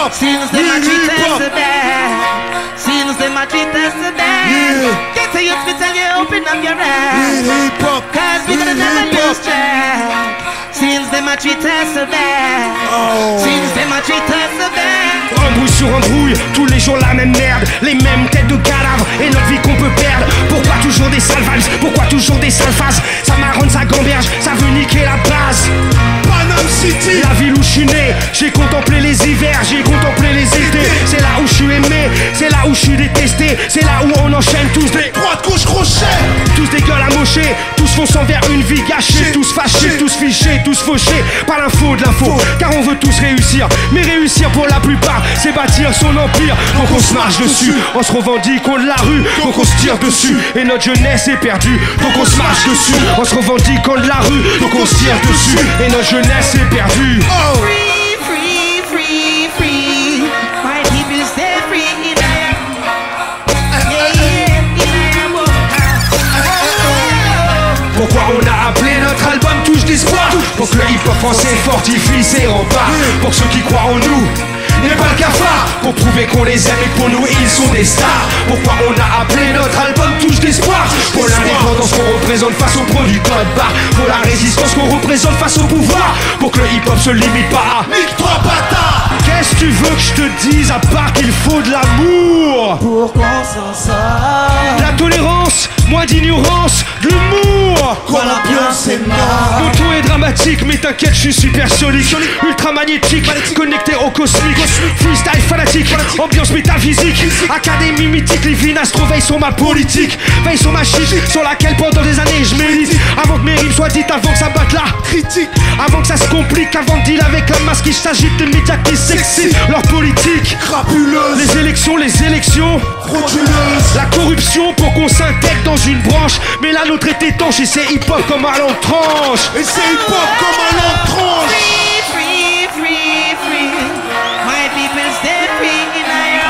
hip-hop. Since them a treat us so bad. Since them a treat us so bad. Get to your spit and you open up your eyes. Cause we're gonna never lose track. Since them a treat us so bad. Since them a treat us so bad. Embrouille sur embrouille, tous les jours la même merde. Les mêmes têtes de cadavres et notre vie qu'on peut perdre. Pourquoi toujours des sales vibes? Pourquoi toujours des sales phases? Ça marronne, ça gamberge, ça veut niquer la base. Panam City. La ville où je suis né, j'ai contemplé les hivers, j'ai contemplé les étés. C'est là où je suis aimé, c'est là où je suis détesté. C'est là où on enchaîne tous des droite, gauche, crochet. tous des gueules amochées, tous fonçant vers une vie gâchée. Tous fâchés, tous fichés, tous fauchés par l'info de l'info. Car on veut tous réussir, mais réussir pour la plupart c'est bâtir son empire. Donc on se marche dessus, on se revendique, on de la rue. Donc on se tire dessus, et notre jeunesse est perdue. Donc on se marche dessus, on se revendique, on de la rue. Donc on se tire dessus, et notre jeunesse est perdue. Free, free, free, free. My people stay free in Pourquoi on a appelé notre album Touche d'espoir? Pour que le hip-hop français fortifie ses remparts. Pour ceux qui croient en nous, n'est pas le cafard. Pour prouver qu'on les aime et que pour nous ils sont des stars. Pourquoi on a appelé notre album Touche d'espoir? Pour l'indépendance qu'on représente face aux produits code barre. Pour la résistance qu'on représente face au pouvoir. Pour que le hip-hop se limite pas à Nique-toi, bâtard. Qu'est-ce que tu veux que je te dise à part qu'il faut de l'amour? Pour qu'on s'en sorte. La tolérance, moins d'ignorance, de l'humour. Quand l'ambiance est marre. Mon ton est dramatique, mais t'inquiète, je suis supersonique. Ultra magnétique, connecté au cosmique. Freestyle fanatique, ambiance métaphysique. Académie mythique, Livine Astro veille sur ma politique. Veille sur ma shit, sur laquelle pendant des années je médite. Avant que mes rimes soient dites, avant que ça batte la critique. Avant que ça se complique, avant de deal avec la masse qui s'agite. Des médias qui s'excitent, leur politique Crapuleuse. les élections Frauduleuse. la corruption pour qu'on s'intègre dans une branche. Mais la nôtre est étanche et c'est hip-hop comme à l'entranche. Et c'est hip-hop comme à l'entranche. Free, free, free, free. My people stay free in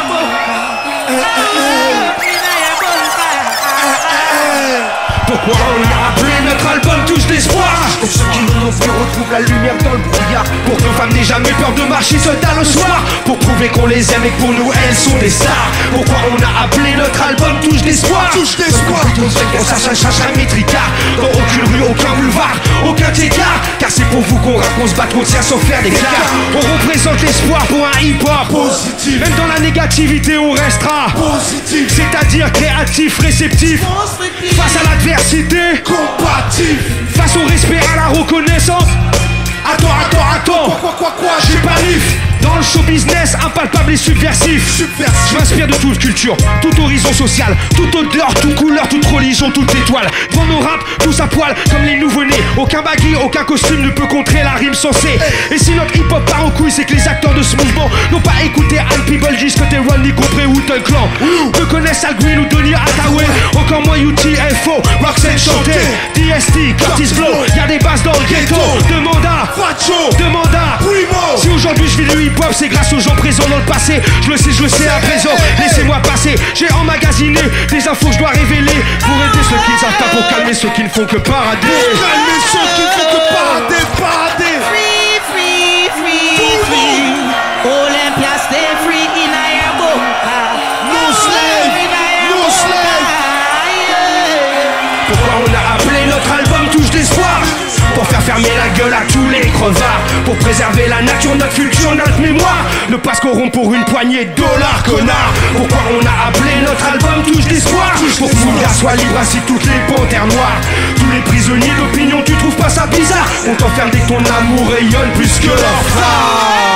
Pourquoi on a appelé notre album Touche d'espoir? Pour ceux qui nous ont fait retrouver la lumière dans le brouillard. Pour que nos femmes n'aient jamais peur de marcher seul tard le soir. Pour prouver qu'on les aime et que pour nous elles sont des stars. Pourquoi on a appelé notre album Touche d'espoir? Touche d'espoir. On cherche un métricard. Dans aucune rue, aucun boulevard, aucun écart. Car c'est pour vous qu'on rappe, qu'on se bat, qu'on tient sans faire d'écart. On représente l'espoir pour un hip-hop Positif. Même dans la négativité on restera Positif. c'est-à-dire créatif, réceptif. Face à l'adversité, Combatif. face au respect, à la reconnaissance. Attends, Quoi, j'ai pas rif. Dans le show business, impalpable et subversif. Je m'inspire de toute culture, tout horizon social, toute odeur, toute couleur, toute religion, toute étoile. Dans nos raps, tous à poil comme les nouveau-nés. Aucun baggy, aucun costume ne peut contrer la rime sensée. Et si notre hip-hop part en couille, c'est que les acteurs de ce mouvement n'ont pas écouté Al People, jusqu'à côté Rodney Compré ou Wu-Tang Clan. Peu connaissent Al Green ou Donny Hathaway. Encore moins UTFO, Roxanne Chanté, DST, Curtis Blow. Y'a des basses dans le ghetto. Demande à Primo. si aujourd'hui je vis le hip-hop, c'est grâce aux gens présents dans le passé. Je le sais à présent, laissez-moi passer. J'ai emmagasiné des infos que je dois révéler pour aider ceux qui ne savent pas, pour calmer ceux qui ne font que parader. Calmez ceux qui font que parader. Free, free, free, free. Olympia stay free in Ayaboka. No slave. Pourquoi on a appelé notre album Touche d'espoir? Pour faire fermer la gueule à tous les crevards. Pour préserver la nature, notre culture, notre mémoire. Ne pas se corrompre pour une poignée de dollars, connard. Pourquoi on a appelé notre album Touche d'espoir? Pour que Mouga soit libre ainsi que toutes les panthères noires. Tous les prisonniers d'opinion, tu trouves pas ça bizarre? On t'enferme dès que ton amour rayonne plus que leur phare.